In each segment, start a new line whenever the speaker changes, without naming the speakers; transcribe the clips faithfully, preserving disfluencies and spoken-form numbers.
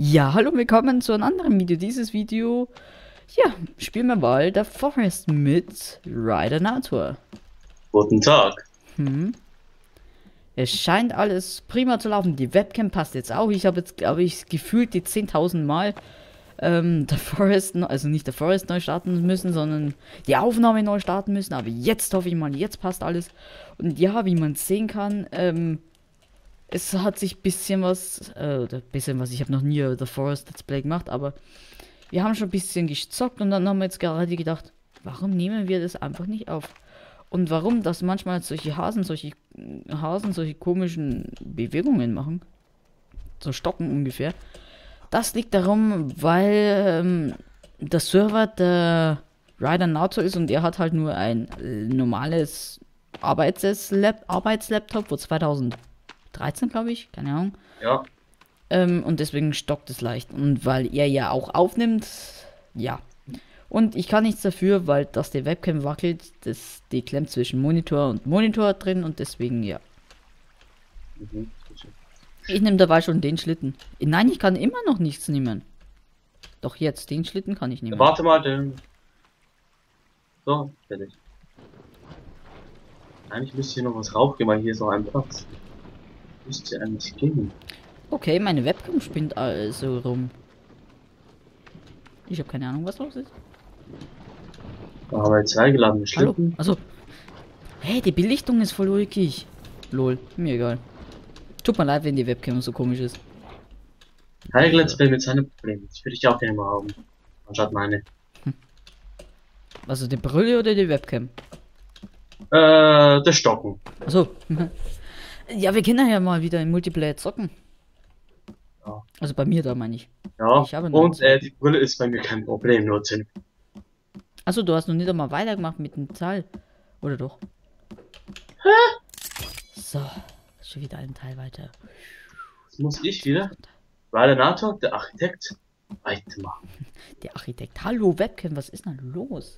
Ja, hallo, willkommen zu einem anderen Video. Dieses Video, ja, spielen wir mal The Forest mit Rider Natur.
Guten Tag.
Hm. Es scheint alles prima zu laufen. Die Webcam passt jetzt auch. Ich habe jetzt, glaube ich, gefühlt die zehntausend Mal ähm, The Forest, also nicht The Forest neu starten müssen, sondern die Aufnahme neu starten müssen. Aber jetzt hoffe ich mal, jetzt passt alles. Und ja, wie man sehen kann, ähm, es hat sich ein bisschen was, äh, oder bisschen was, ich habe noch nie The Forest Let's Play gemacht, aber wir haben schon ein bisschen gezockt und dann haben wir jetzt gerade gedacht, warum nehmen wir das einfach nicht auf? Und warum, dass manchmal solche Hasen, solche Hasen, solche komischen Bewegungen machen, so stocken ungefähr. Das liegt darum, weil ähm, der Server der Rider Natur ist und er hat halt nur ein äh, normales Arbeitslap Arbeitslaptop, wo zweitausenddreizehn, glaube ich, keine Ahnung.
Ja.
Ähm, und deswegen stockt es leicht. Und weil er ja auch aufnimmt, ja. Und ich kann nichts dafür, weil das die Webcam wackelt, das, die klemmt zwischen Monitor und Monitor drin und deswegen, ja.
Mhm.
Ich nehme dabei schon den Schlitten. Nein, ich kann immer noch nichts nehmen. Doch jetzt, den Schlitten kann ich nehmen.
Warte mal, den. So, fertig. Eigentlich müsste hier noch was raufgehen, weil hier ist noch ein Platz. Müsste eigentlich gehen.
Okay, meine Webcam spinnt also rum. Ich habe keine Ahnung, was los ist.
Da haben wir zwei geladene
Hallo?
Schlitten.
Also, hey, die Belichtung ist voll ulkig. Lol, mir egal. Tut mir leid, wenn die Webcam so komisch ist.
Heilig Let's Play mit seinen Problemen. Das würde ich auch gerne mal haben. Anstatt meine.
Also die Brille oder die Webcam?
Äh, das Stocken.
Achso. Ja, wir können ja mal wieder im Multiplayer zocken.
Ja.
Also bei mir da meine ich.
Ja.
Ich habe noch
Und
zwei.
äh, die Brille ist bei mir kein Problem, nur zehn.
Achso, du hast noch nicht einmal weitergemacht mit dem Teil. Oder doch? Hä? So, schon wieder ein Teil weiter.
Jetzt muss ich wieder. Rider Natur, der Architekt, weitermachen.
Der Architekt. Hallo Webcam, was ist denn los?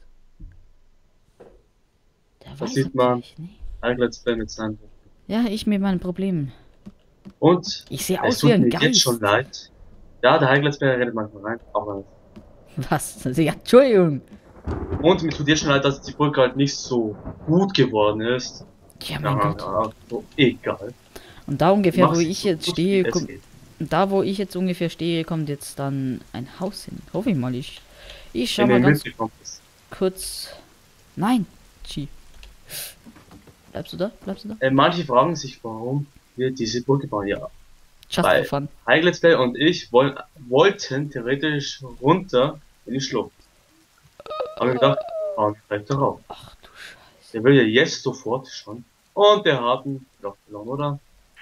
Der
Das
weiß
sieht man.
nicht, ne?
Heilig Let's Play mit seinen Problemen.
Ja, ich mit meinen Problemen.
Und
Ich sehe
es
aus wie
tut
ein
mir
Geist.
jetzt schon leid. Ja, der Heilig Let's Play redet manchmal rein. Aber
Was? Ja, Entschuldigung.
und mir tut jetzt schon leid, dass die Brücke halt nicht so gut geworden ist.
Ja, mein
Ja,
Gott.
ja, so egal.
Und da ungefähr, wo
Mach's
ich
so
jetzt
gut,
stehe,
wie es
kommt,
geht.
da wo ich jetzt ungefähr stehe, kommt jetzt dann ein Haus hin. Hoffe ich mal. Ich, ich schau
Wenn
mal
mir
ganz
mitgekommen ist.
kurz. Nein, Chi. Bleibst du da? Bleibst du da?
Äh, manche fragen sich, warum wir diese Brücke bauen. Ja,
Just
Weil-
for fun.
Heilig Let's Play und ich wollen, wollten theoretisch runter in die Schlucht. Aber wir gedacht, bauen vielleicht darauf.
Ach du Scheiße.
Der will ja jetzt sofort schon. Und der hat einen Block verloren, oder?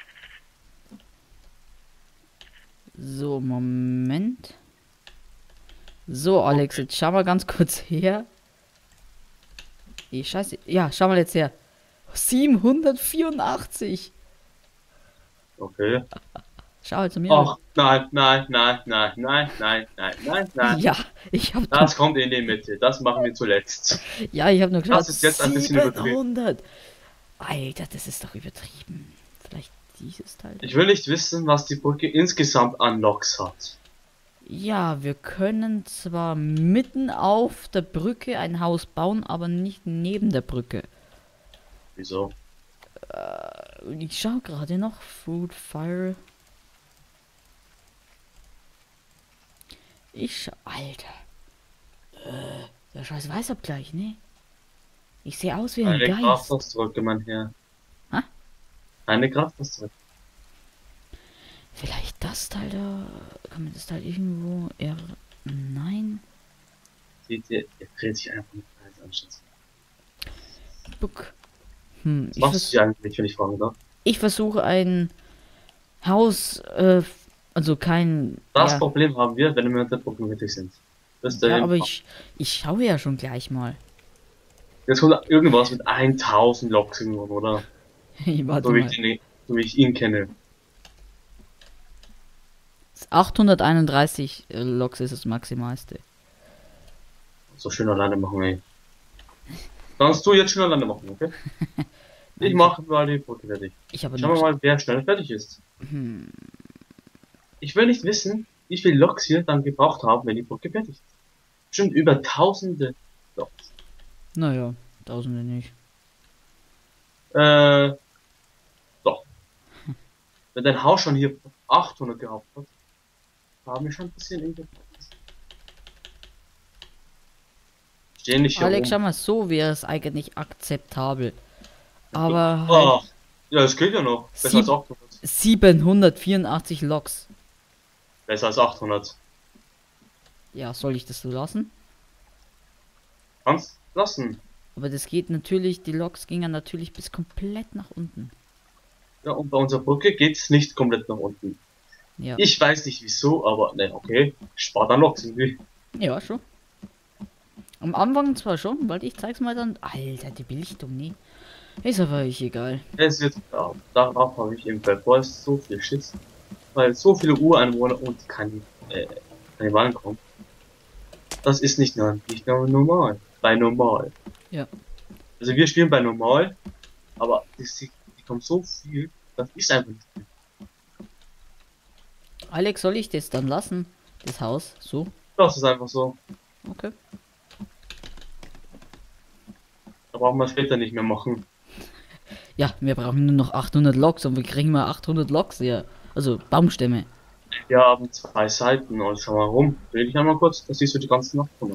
So, Moment. So, Alex, jetzt schau mal ganz kurz her. Ich scheiße. Ja, schau mal jetzt her. siebenhundertvierundachtzig.
Okay.
Schau jetzt zu mir.
Ach, nein, nein, nein, nein, nein, nein, nein, nein, nein.
Ja, ich hab
Das kommt in die Mitte. Das machen wir zuletzt.
Ja, ich habe nur geschaut.
Das ist jetzt ein bisschen übertrieben.
siebenhundert. Alter, das ist doch übertrieben. Vielleicht dieses Teil.
Ich will nicht wissen, was die Brücke insgesamt an Loks hat.
Ja, wir können zwar mitten auf der Brücke ein Haus bauen, aber nicht neben der Brücke.
Wieso?
Ich schaue gerade noch. Food, Fire. Ich schau. Alter. Äh, der scheiß Weißabgleich, ne? Ich sehe aus wie ein
Eine
Geist.
Kraftausdrücke, mein Herr.
Hä?
Eine Kraftausdrücke.
Vielleicht das Teil da. Kann man das Teil irgendwo. R. Nein.
Seht ihr, er dreht sich einfach mit Kreis anschließen.
Book. Hm,
Was
ich,
machst
vers
du hier eigentlich, wenn ich fragen darf?
ich versuche ein Haus. Äh, also kein.
Das
ja,
Problem haben wir, wenn wir mit der Brücke mittig sind. Das ist der
ja, aber
Impact.
ich. Ich schaue ja schon gleich mal.
Jetzt kommt irgendwas mit tausend Loks irgendwann, oder?
Warte
So wie,
mal.
ich ihn, so wie ich ihn kenne.
achthunderteinunddreißig äh, Loks ist das Maximalste.
So schön alleine machen, ey. Kannst du jetzt schon alleine machen, okay? Ich mache mal die Brücke fertig.
Ich habe
Schauen wir
noch.
mal, wer schnell fertig ist.
Hm.
Ich will nicht wissen, wie viele Loks wir dann gebraucht haben, wenn die Brücke fertig ist. Bestimmt über tausende Loks.
Naja, tausende nicht.
Äh, doch. Wenn dein Haus schon hier achthundert gehabt hat, haben wir schon ein bisschen in Stehen nicht hier
Alex, schau
rum.
mal, so wäre es eigentlich akzeptabel. Aber
Ah,
halt
ja, es geht ja noch. Besser
Sieb-
als achthundert.
siebenhundertvierundachtzig Loks.
Besser als achthundert.
Ja, soll ich das so lassen?
Kannst lassen.
Aber das geht natürlich, die Loks gingen natürlich bis komplett nach unten.
Ja, und bei unserer Brücke geht's nicht komplett nach unten.
Ja.
Ich weiß nicht wieso, aber ne, okay. Spart dann Loks irgendwie.
Ja, schon. Am Anfang zwar schon, weil ich zeig's mal dann. Alter, die Belichtung, nee. Ist aber euch egal.
Es wird, ja, darauf habe ich im Verpost so viel Schiss. Weil so viele Ureinwohner und keine, äh, keine Wahlen kommen. Das ist nicht nur, nicht nur normal. Bei normal.
Ja.
Also wir spielen bei normal, aber die, die kommen so viel, das ist einfach nicht mehr.
Alex, soll ich das dann lassen? Das Haus? So?
Das ist einfach so.
Okay.
Da brauchen wir später nicht mehr machen.
Ja, wir brauchen nur noch achthundert Loks und wir kriegen mal achthundert Loks hier. Also Baumstämme.
Wir haben zwei Seiten und schau mal rum. Dreh dich einmal kurz, da siehst du die ganzen achthundert.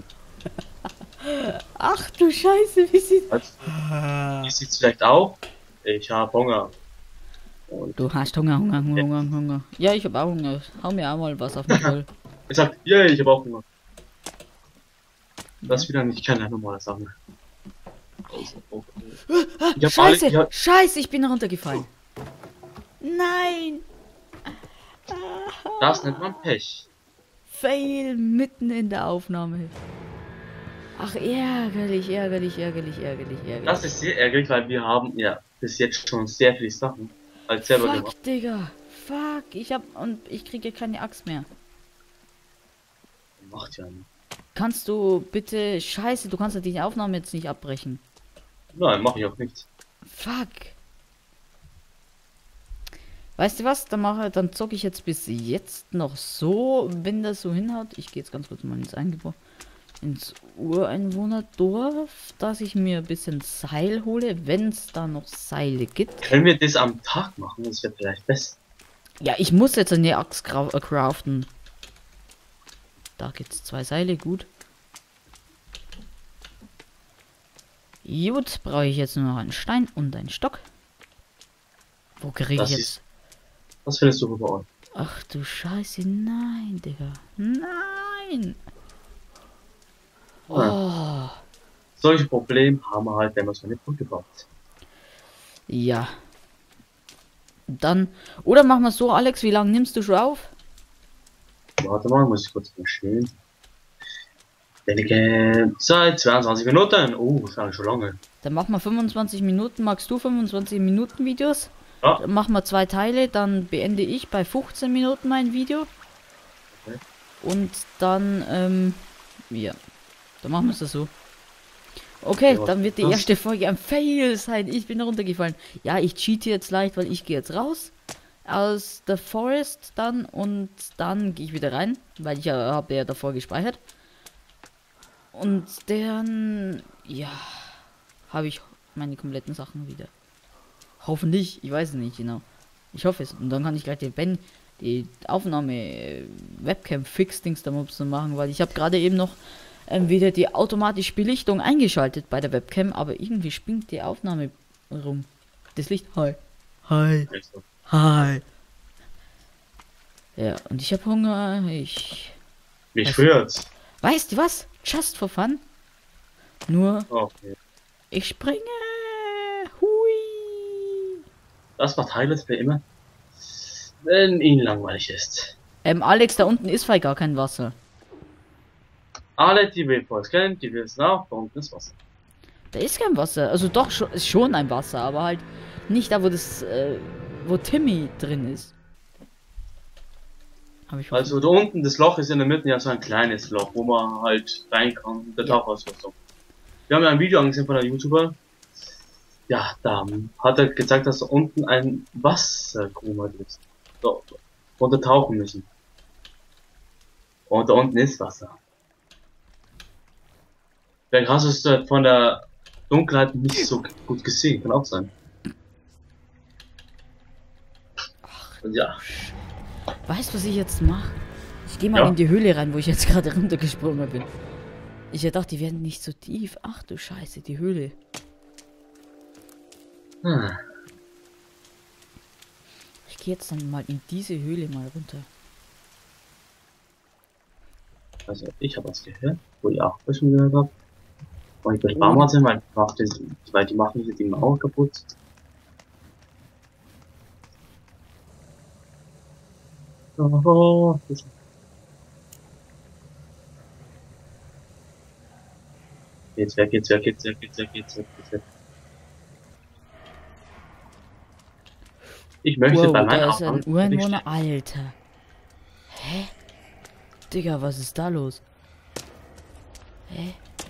Ach du Scheiße, wie sieht...
Also, ihr seht's vielleicht auch. Ich habe Hunger. Und
Du hast Hunger, Hunger, Hunger, Hunger, Hunger. Ja, ich hab auch Hunger. Hau mir auch mal was auf den Kohl.
er sagt, yeah, ich habe auch Hunger. Das
Ja.
ist wieder nicht keine normale Sache. Ich hab
Scheiße,
alle, ich hab,
Scheiße, ich bin runtergefallen. Nein.
das nennt man Pech.
Fail mitten in der Aufnahme. Ach, ärgerlich, ärgerlich, ärgerlich, ärgerlich, ärgerlich.
Das ist sehr ärgerlich, weil wir haben ja bis jetzt schon sehr viele Sachen als selber gemacht.
Fuck, Digga. Fuck, ich hab... Und ich kriege keine Axt mehr.
Macht ja nicht.
Kannst du bitte... Scheiße, du kannst ja die Aufnahme jetzt nicht abbrechen.
Nein, mach ich auch nicht.
Fuck. Weißt du was? Dann mache, dann zocke ich jetzt bis jetzt noch so, wenn das so hinhaut. Ich gehe jetzt ganz kurz mal ins Eingebot. Ins Ureinwohnerdorf, dass ich mir ein bisschen Seil hole, wenn es da noch Seile gibt.
Können wir das am Tag machen? Das wäre vielleicht besser.
Ja, ich muss jetzt eine Axt gra- äh, craften. Da gibt's zwei Seile, gut. Gut, brauche ich jetzt nur noch einen Stein und einen Stock. Wo kriege ich
Das
jetzt...
ist, das findest du überall.
Ach du Scheiße, nein, Digga. Nein. Oh.
Solche Probleme haben wir halt, wenn man so eine Brücke baut.
Ja. Dann... Oder machen wir es so, Alex, wie lange nimmst du schon auf?
Warte mal, muss ich kurz verstehen. Wenige Zeit, zweiundzwanzig Minuten. Oh, das war schon lange.
Dann machen wir fünfundzwanzig Minuten. Magst du fünfundzwanzig Minuten Videos?
Ja.
Dann machen wir zwei Teile, dann beende ich bei fünfzehn Minuten mein Video.
Okay.
Und dann, ähm, ja. Dann machen wir es so. Okay,
Ja,
dann wird die
das-
erste Folge ein Fail sein. Ich bin runtergefallen. Ja, ich cheate jetzt leicht, weil ich gehe jetzt raus aus der Forest dann und dann gehe ich wieder rein, weil ich ja habe ja davor gespeichert. Und dann, ja, habe ich meine kompletten Sachen wieder. Hoffentlich, ich weiß es nicht genau. Ich hoffe es. Und dann kann ich gleich den Ben, die Aufnahme, äh, Webcam Fix Dings da mal so machen, weil ich habe gerade eben noch ähm, wieder die automatische Belichtung eingeschaltet bei der Webcam, aber irgendwie springt die Aufnahme rum. Das Licht. Hi. Hi. Hi. Ja, und ich habe Hunger. Ich.
Mich
Was?
friert.
Weißt du was? Just for fun. Nur,
Okay.
ich springe. Hui.
Das macht Highlights für immer. Wenn ihn langweilig ist.
Ähm, Alex, da unten ist vielleicht gar kein Wasser.
Alle, die wir vorher kennen, die wissen auch, da unten ist Wasser.
Da ist kein Wasser. Also doch, schon, ist schon ein Wasser, aber halt nicht da, wo das, äh, wo Timmy drin ist. Hab ich
Also da unten, das Loch ist in der Mitte ja so ein kleines Loch, wo man halt rein kann, der
Ja.
Tauchausrüstung. Wir haben ja ein Video angesehen von einem YouTuber. Ja, da hat er gezeigt, dass da unten ein Wassergrummer ist. So, runter tauchen müssen. Und da unten ist Wasser. Vielleicht hast du es dort von der Dunkelheit nicht so gut gesehen, kann auch sein. Und ja.
Weißt du, was ich jetzt mache? Ich gehe mal
Ja.
in die Höhle rein, wo ich jetzt gerade runtergesprungen bin. Ich dachte, die werden nicht so tief. Ach du Scheiße, die Höhle.
Hm.
Ich gehe jetzt dann mal in diese Höhle mal runter.
Also ich habe was gehört, wo ich auch schon gehört habe. Und ich will warm sind, weil, macht das, weil die machen hier die Mauer kaputt. Oh, das Jetzt weg, jetzt weg, jetzt weg, jetzt weg, jetzt weg, jetzt weg. Ich möchte
Wow,
bei meinen
da ist ein
Aufnahmen
Ureinwohner. Alter. Hä? Digga, was ist da los? Hä?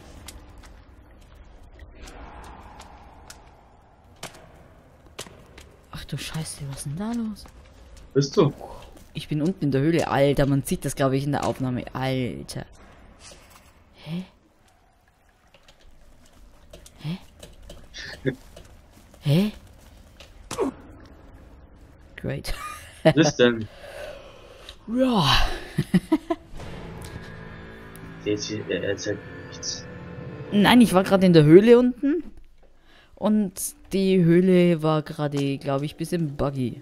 Ach du Scheiße, was ist denn da los?
Bist du?
Ich bin unten in der Höhle. Alter, man sieht das, glaube ich, in der Aufnahme. Alter. Hä? Hä? Hä? Great.
Was ist denn?
Ja.
Jetzt hier, er erzählt nichts.
Nein, ich war gerade in der Höhle unten. Und die Höhle war gerade, glaube ich, ein bisschen buggy.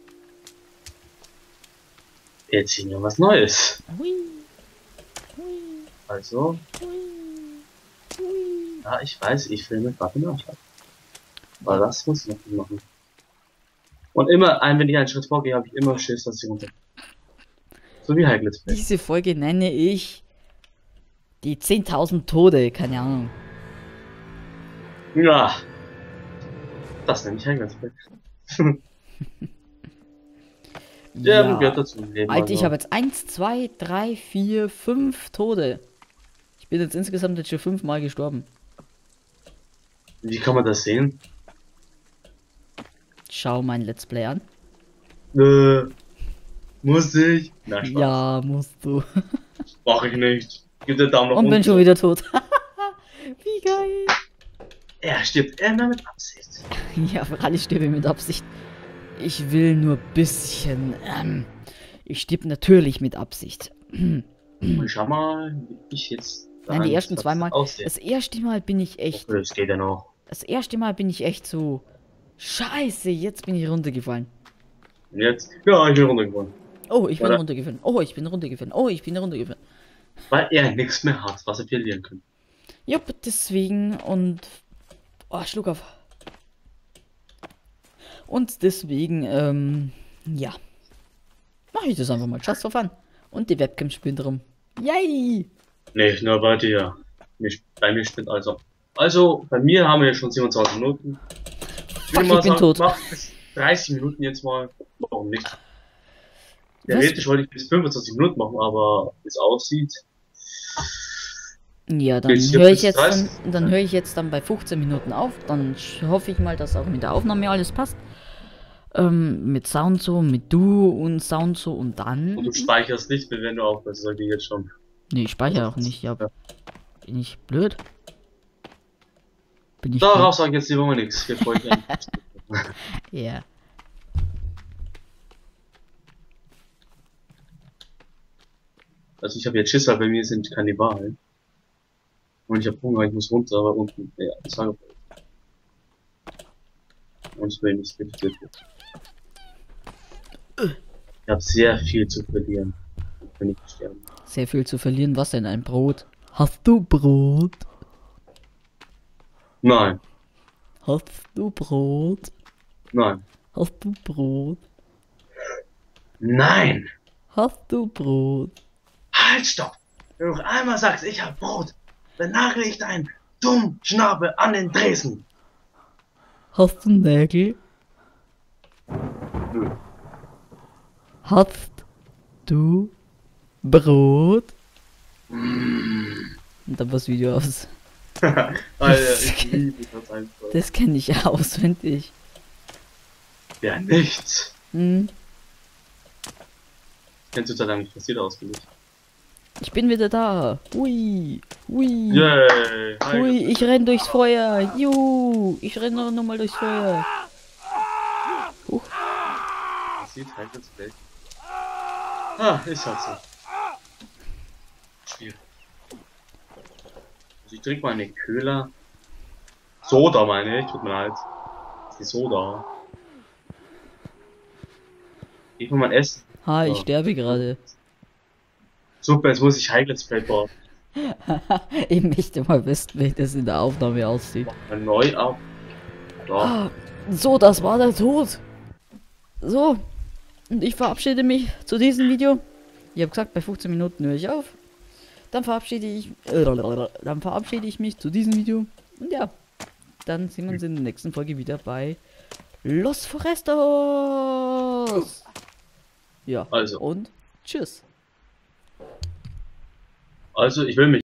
Jetzt hier noch was Neues.
Hui. Hui.
Also,
Hui. Hui.
ja, ich weiß, ich filme gerade nachschauen. Aber das muss ich noch nicht machen. Und immer, ein, wenn ich einen Schritt vorgehe, habe ich immer Schiss, dass ich runter. So wie Heikles Play.
Diese Folge nenne ich die zehntausend Tode, keine Ahnung.
Ja. Das nenne ich Heikles Play. Ja, ja, gehört dazu. Leben,
Alter,
also.
ich habe jetzt eins, zwei, drei, vier, fünf Tode. Ich bin jetzt insgesamt jetzt schon fünfmal gestorben.
Wie kann man das sehen?
Schau mein Let's Play an.
Äh, muss ich? Nein, Spaß.
Ja, musst du.
Mach ich nicht. Gib den Daumen nach
Und
unten.
bin schon wieder tot. Wie geil.
Er stirbt immer mit Absicht.
Ja, für alle stirbe mit Absicht. Ich will nur bisschen. Ähm, ich stirb natürlich mit Absicht.
Und schau mal, wie ich jetzt.
Nein, die ersten zwei Mal.
Aussehe.
Das erste Mal bin ich echt.
Das geht ja noch.
Das erste Mal bin ich echt so. Scheiße, jetzt bin ich runtergefallen.
Und jetzt? Ja, ich bin runtergefallen.
Oh, ich bin
Oder?
runtergefallen. Oh, ich bin runtergefallen. Oh, ich bin runtergefallen.
Weil er nichts mehr hat, was er verlieren kann.
Jupp, deswegen und. Oh, Schluck auf. Und deswegen, ähm, ja. Mache ich das einfach mal. Just for fun. Und die Webcam spinnt rum. Yay!
Nee, nur bei dir. Mich- Bei mir spinnt also. Also, bei mir haben wir jetzt schon siebenundzwanzig Minuten.
Fuck, ich bin tot.
Mach bis dreißig Minuten jetzt mal. Warum nicht?
Was?
Theoretisch wollte ich bis fünfundzwanzig Minuten machen, aber wie es aussieht.
Ja, dann
Geht's hier
höre
bis
ich jetzt dann,
dreißig?
dann höre ich jetzt dann bei fünfzehn Minuten auf. Dann sch- hoffe ich mal, dass auch mit der Aufnahme alles passt. Ähm, mit Sound so, mit Du und Sound so und dann.
Und du speicherst nicht mehr, wenn du aufhörst, sag ich jetzt schon.
Nee, ich speichere auch nicht. Ja,
Ja.
bin ich blöd? Bin ich
Darauf sag ich jetzt lieber mal nichts, bevor ich ein-
blöd? Ja.
Also ich habe jetzt Schiss, weil bei mir sind Kannibalen. Und ich habe Hunger, ich muss runter, aber unten, ja, das war und ich will nicht mit. Ich habe sehr viel zu verlieren. Wenn ich sterben.
Sehr viel zu verlieren. Was denn? Ein Brot? Hast du Brot?
Nein,
Hast du Brot?
nein,
Hast du Brot?
nein!
Hast du Brot?
Halt, stopp! Wenn du noch einmal sagst, ich hab Brot, dann nagel ich deinen dummen Schnabel an den Dresen.
Hast du Nägel?
Nö.
Hast du Brot?
Mm.
Und dann das Video aus.
Alter, ich liebe das einfach.
Das kenne ich ja auswendig.
Ja, nichts.
Hm.
Kennst du da eigentlich passiert auswendig?
Ich bin wieder da. Hui. Hui.
Yay!
Hui, ich renn durchs Feuer. Juhu. Ich renn noch mal durchs Feuer. Huch.
Das sieht halt jetzt weg. Ah, ist halt so. Schwierig. Also ich trinke mal eine Köhler. Soda meine ich, tut mir leid. Das ist die Soda. Ich will mal essen.
Ha, ich
Ja.
sterbe gerade.
Super, jetzt muss ich Heigles Play bauen.
Ich möchte mal wissen, wie das in der Aufnahme aussieht.
Mal neu ab. Da.
Ah, so, das war der Tod. So, und ich verabschiede mich zu diesem Video. Ich habe gesagt, bei fünfzehn Minuten höre ich auf. Dann verabschiede ich, äh, dann verabschiede ich mich zu diesem Video. Und ja, dann sehen wir uns in der nächsten Folge wieder bei Los Forestos. Ja,
Also.
und tschüss.
Also, ich will mich